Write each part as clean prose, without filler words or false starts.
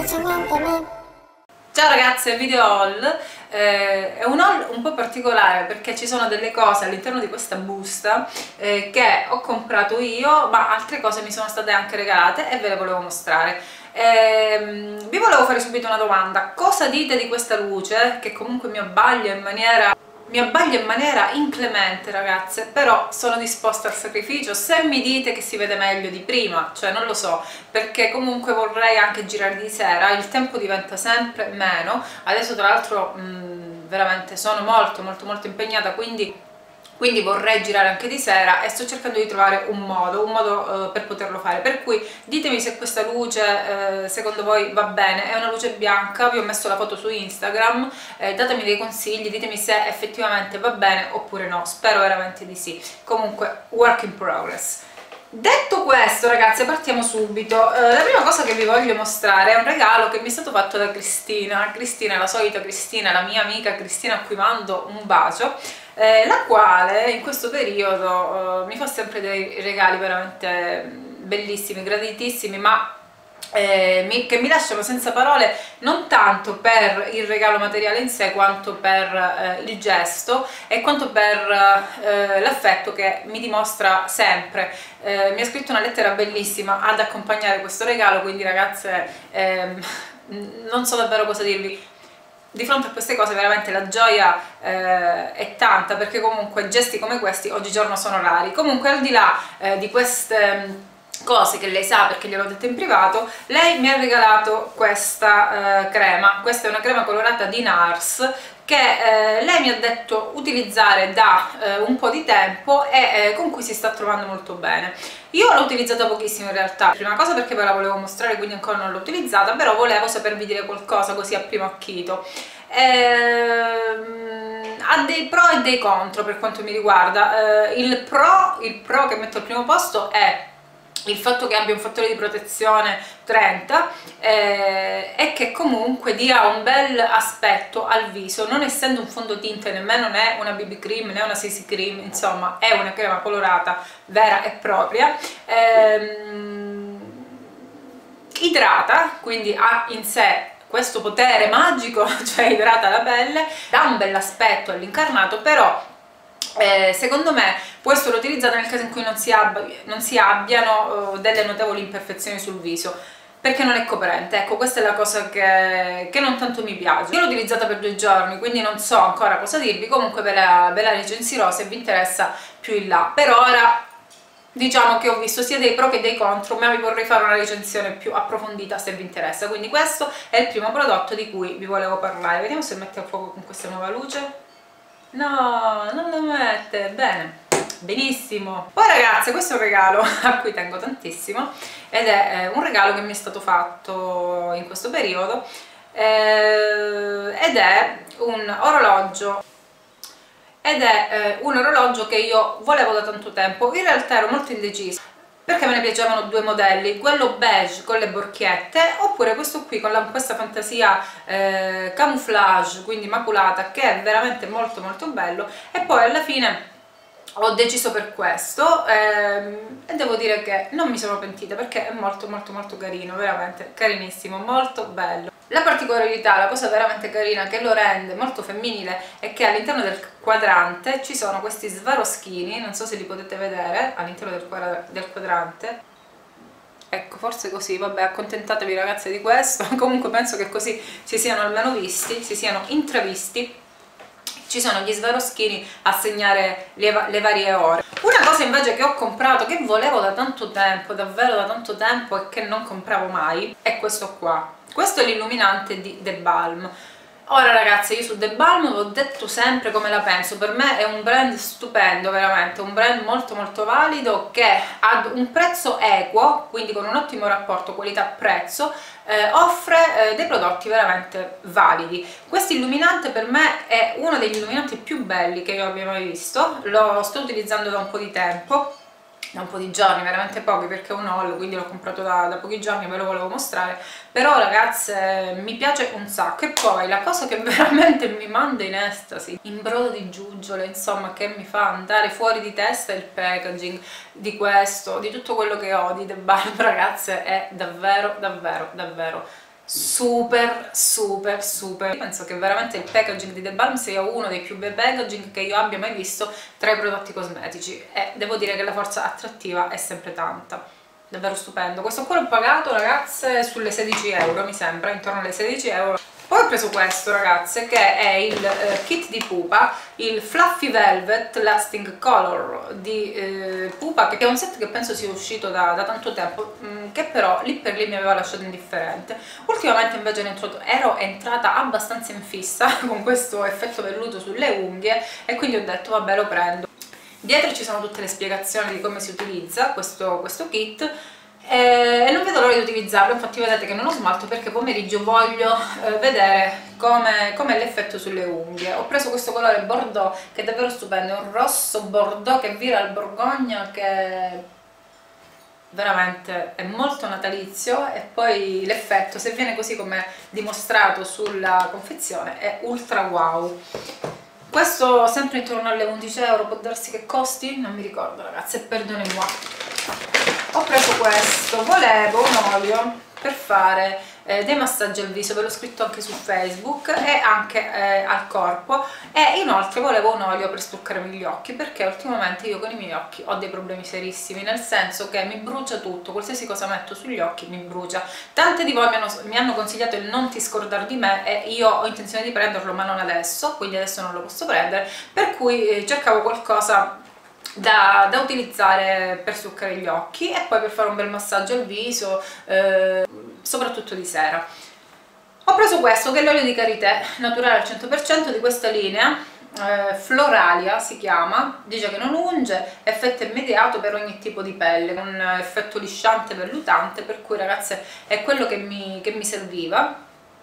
Ciao ragazze, video haul. È un haul un po' particolare perché ci sono delle cose all'interno di questa busta che ho comprato io, ma altre cose mi sono state anche regalate e ve le volevo mostrare. Vi volevo fare subito una domanda: cosa dite di questa luce che comunque mi abbaglia in maniera inclemente, ragazze, però sono disposta al sacrificio se mi dite che si vede meglio di prima, cioè non lo so, perché comunque vorrei anche girare di sera, il tempo diventa sempre meno, adesso tra l'altro veramente sono molto impegnata, quindi vorrei girare anche di sera e sto cercando di trovare un modo per poterlo fare, per cui ditemi se questa luce secondo voi va bene. È una luce bianca, vi ho messo la foto su Instagram, datemi dei consigli, ditemi se effettivamente va bene oppure no, spero veramente di sì. Comunque, work in progress. Detto questo, ragazzi, partiamo subito. La prima cosa che vi voglio mostrare è un regalo che mi è stato fatto da Cristina. Cristina, la solita Cristina, la mia amica Cristina, a cui mando un bacio, la quale in questo periodo mi fa sempre dei regali veramente bellissimi, graditissimi, ma che mi lasciano senza parole, non tanto per il regalo materiale in sé quanto per il gesto e quanto per l'affetto che mi dimostra sempre. Mi ha scritto una lettera bellissima ad accompagnare questo regalo, quindi ragazze non so davvero cosa dirvi. Di fronte a queste cose veramente la gioia è tanta, perché comunque gesti come questi oggigiorno sono rari. Comunque, al di là di queste cose che lei sa perché gliel'ho detto in privato, lei mi ha regalato questa crema. Questa è una crema colorata di NARS che lei mi ha detto utilizzare da un po' di tempo e con cui si sta trovando molto bene. Io l'ho utilizzata pochissimo in realtà, prima cosa perché ve la volevo mostrare, quindi ancora non l'ho utilizzata, però volevo sapervi dire qualcosa così a primo acchito. Ha dei pro e dei contro per quanto mi riguarda. Il pro che metto al primo posto è il fatto che abbia un fattore di protezione 30 e che comunque dia un bel aspetto al viso, non essendo un fondotinta, nemmeno né una BB cream né una CC cream, insomma è una crema colorata vera e propria. Idrata, quindi ha in sé questo potere magico, cioè idrata la pelle, dà un bel aspetto all'incarnato, però secondo me può essere utilizzata nel caso in cui non si abbiano delle notevoli imperfezioni sul viso, perché non è coprente. Ecco, questa è la cosa che non tanto mi piace. Io l'ho utilizzata per 2 giorni, quindi non so ancora cosa dirvi, comunque ve la recensirò se vi interessa più in là. Per ora diciamo che ho visto sia dei pro che dei contro, ma vi vorrei fare una recensione più approfondita se vi interessa. Quindi questo è il primo prodotto di cui vi volevo parlare. Vediamo se mette a fuoco con questa nuova luce. No, non lo mette, bene, benissimo. Poi ragazze, questo è un regalo a cui tengo tantissimo ed è un regalo che mi è stato fatto in questo periodo ed è un orologio che io volevo da tanto tempo. In realtà ero molto indecisa perché me ne piacevano 2 modelli, quello beige con le borchiette oppure questo qui con questa fantasia camouflage, quindi maculata, che è veramente molto bello, e poi alla fine ho deciso per questo e devo dire che non mi sono pentita perché è molto carino, veramente carinissimo, molto bello. La particolarità, la cosa veramente carina che lo rende molto femminile è che all'interno del quadrante ci sono questi svaroschini, non so se li potete vedere all'interno del quadrante. Ecco, forse così, vabbè, accontentatevi ragazze di questo. Comunque penso che così si siano almeno visti, si siano intravisti. Ci sono gli svaroschini a segnare le varie ore. Una cosa invece che ho comprato, che volevo da tanto tempo, davvero da tanto tempo, e che non compravo mai, è questo qua. Questo è l'illuminante di The Balm. Ora ragazze, io su The Balm vi ho detto sempre come la penso, per me è un brand stupendo, veramente, un brand molto valido, che ad un prezzo equo, quindi con un ottimo rapporto qualità-prezzo, offre dei prodotti veramente validi. Questo illuminante per me è uno degli illuminanti più belli che io abbia mai visto, lo sto utilizzando da un po' di tempo, da un po' di giorni, veramente pochi perché è un haul, quindi l'ho comprato da pochi giorni, ve lo volevo mostrare, però ragazze mi piace un sacco. E poi la cosa che veramente mi manda in estasi, in brodo di giuggiole, insomma, che mi fa andare fuori di testa, è il packaging di questo, di tutto quello che ho di The Balm, ragazze, è davvero super super super. Io penso che veramente il packaging di The Balm sia uno dei più bei packaging che io abbia mai visto tra i prodotti cosmetici, e devo dire che la forza attrattiva è sempre tanta, davvero stupendo. Questo qua l'ho pagato, ragazze, sulle 16 euro, mi sembra, intorno alle 16 euro. Poi ho preso questo, ragazze, che è il kit di Pupa, il Fluffy Velvet Lasting Color di Pupa, che è un set che penso sia uscito da tanto tempo, che però lì per lì mi aveva lasciato indifferente. Ultimamente invece ero entrata abbastanza in fissa con questo effetto velluto sulle unghie, e quindi ho detto vabbè, lo prendo. Dietro ci sono tutte le spiegazioni di come si utilizza questo kit, e non vedo l'ora di utilizzarlo. Infatti vedete che non ho smalto perché pomeriggio voglio vedere com'è l'effetto sulle unghie. Ho preso questo colore bordeaux che è davvero stupendo, è un rosso bordeaux che vira al Borgogna, che veramente è molto natalizio, e poi l'effetto, se viene così come dimostrato sulla confezione, è ultra wow. Questo sempre intorno alle 11 euro, può darsi che costi? Non mi ricordo, ragazze, perdonemi. Ho preso questo, volevo un olio per fare dei massaggi al viso, ve l'ho scritto anche su Facebook, e anche al corpo, e inoltre volevo un olio per struccarmi gli occhi, perché ultimamente io con i miei occhi ho dei problemi serissimi, nel senso che mi brucia tutto, qualsiasi cosa metto sugli occhi mi brucia. Tante di voi mi hanno consigliato il non ti scordare di me, e io ho intenzione di prenderlo, ma non adesso, quindi adesso non lo posso prendere, per cui cercavo qualcosa da utilizzare per struccare gli occhi e poi per fare un bel massaggio al viso, soprattutto di sera. Ho preso questo, che è l'olio di karité naturale al 100% di questa linea, Floralia si chiama, dice che non unge, effetto immediato per ogni tipo di pelle, un effetto lisciante, vellutante, per cui ragazze è quello che mi serviva.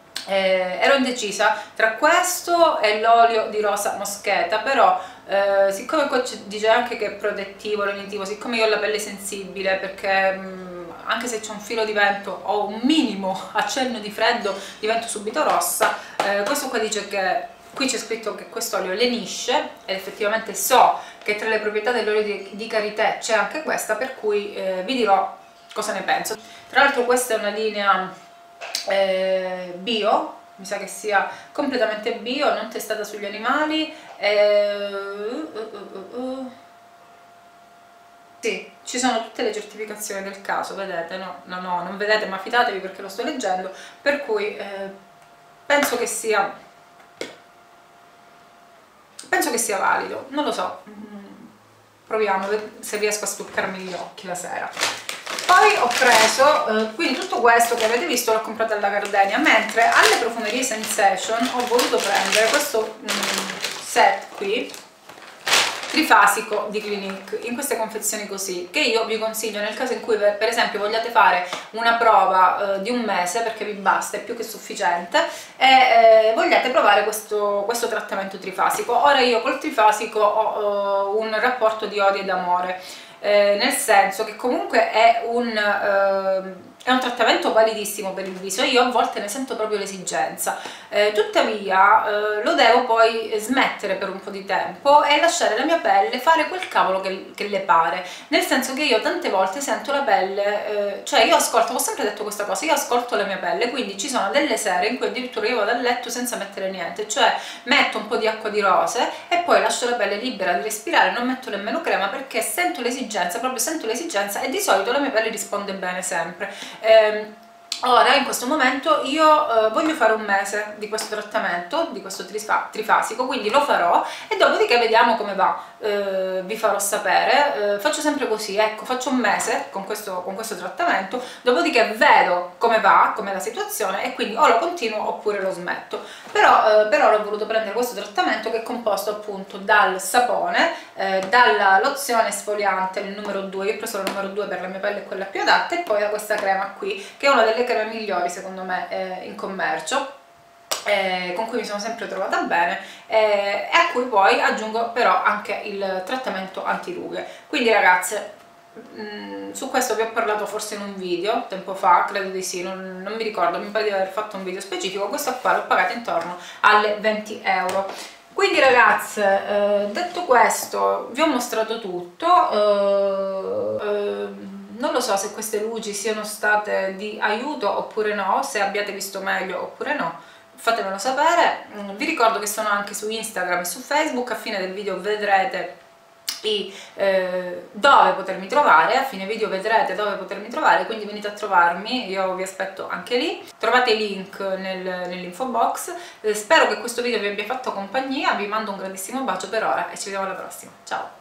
Ero indecisa tra questo e l'olio di rosa moscheta, però siccome qua dice anche che è protettivo, lenitivo, siccome io ho la pelle sensibile, perché anche se c'è un filo di vento o un minimo accenno di freddo divento subito rossa, questo qua dice che qui c'è scritto che questo olio lenisce, ed effettivamente so che tra le proprietà dell'olio di karité c'è anche questa, per cui vi dirò cosa ne penso. Tra l'altro questa è una linea bio, mi sa che sia completamente bio, non testata sugli animali, sì, ci sono tutte le certificazioni del caso, vedete? No, non vedete, ma fidatevi perché lo sto leggendo, per cui penso che sia valido, non lo so, proviamo se riesco a stuccarmi gli occhi la sera. Poi ho preso, quindi tutto questo che avete visto l'ho comprato alla Gardenia, mentre alle Profumerie Sensation ho voluto prendere questo set qui, trifasico di Clinique, in queste confezioni così, che io vi consiglio nel caso in cui per esempio vogliate fare una prova di un mese, perché vi basta, è più che sufficiente, e vogliate provare questo trattamento trifasico. Ora io col trifasico ho un rapporto di odio ed amore, nel senso che comunque è un trattamento validissimo per il viso, io a volte ne sento proprio l'esigenza, tuttavia lo devo poi smettere per un po' di tempo e lasciare la mia pelle fare quel cavolo che le pare, nel senso che io tante volte sento la pelle, cioè io ascolto, ho sempre detto questa cosa, io ascolto la mia pelle, quindi ci sono delle sere in cui addirittura io vado a letto senza mettere niente, cioè metto un po' di acqua di rose e poi lascio la pelle libera di respirare, non metto nemmeno crema, perché sento l'esigenza, proprio sento l'esigenza, e di solito la mia pelle risponde bene sempre. Ora in questo momento io voglio fare un mese di questo trattamento, di questo trifasico, quindi lo farò e dopodiché vediamo come va, vi farò sapere. Faccio sempre così, ecco, faccio un mese con questo trattamento, dopodiché vedo come va, com'è la situazione, e quindi o lo continuo oppure lo smetto. Però per ora ho voluto prendere questo trattamento, che è composto appunto dal sapone, dalla lozione esfoliante, il numero 2, io ho preso il numero 2 per la mia pelle, è quella più adatta, e poi da questa crema qui, che è una delle creme migliori secondo me in commercio, con cui mi sono sempre trovata bene, e a cui poi aggiungo però anche il trattamento antirughe. Quindi ragazze, su questo vi ho parlato forse in un video tempo fa, credo di sì, non mi ricordo, mi pare di aver fatto un video specifico. Questo qua l'ho pagato intorno alle 20 euro. Quindi ragazze, detto questo, vi ho mostrato tutto, non lo so se queste luci siano state di aiuto oppure no, se abbiate visto meglio oppure no, fatemelo sapere. Vi ricordo che sono anche su Instagram e su Facebook, a fine del video vedrete dove potermi trovare, a fine video vedrete dove potermi trovare, quindi venite a trovarmi, io vi aspetto anche lì, trovate i link nell'info box. Spero che questo video vi abbia fatto compagnia, vi mando un grandissimo bacio per ora e ci vediamo alla prossima, ciao!